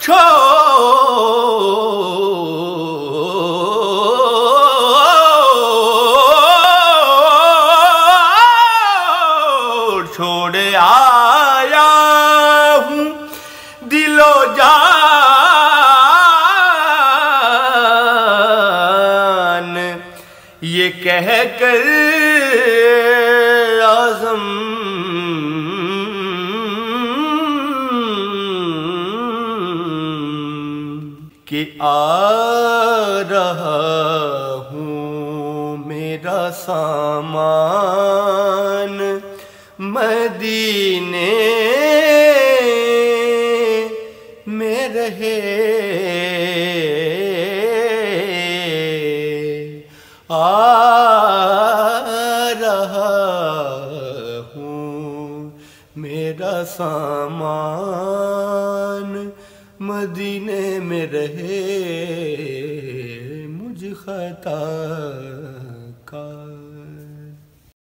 چھوڑ آیا ہوں دل و جان یہ کہہ کر عزم کہ آ رہا ہوں میرا سامان مدینے میں رہے آ رہا ہوں میرا سامان مدینے میں رہے مجھ خطا